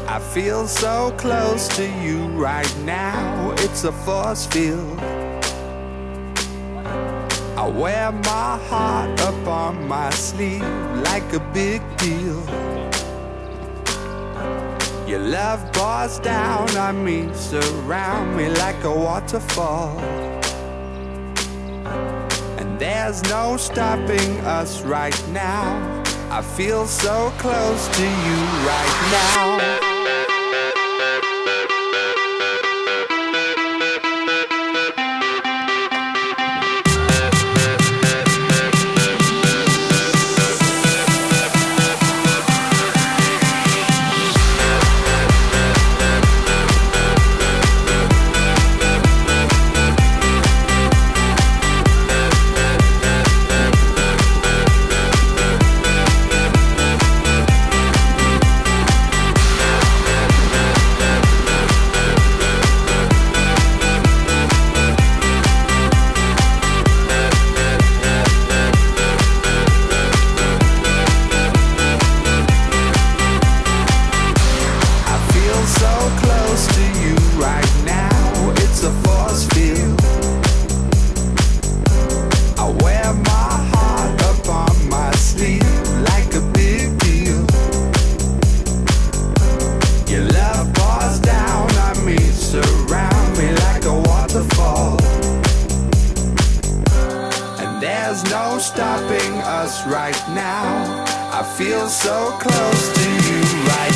I feel so close to you right now, it's a force field. I wear my heart up on my sleeve like a big deal. Your love pours down on me, surround me like a waterfall. And there's no stopping us right now. I feel so close to you right now. Stopping us right now. I feel so close to you right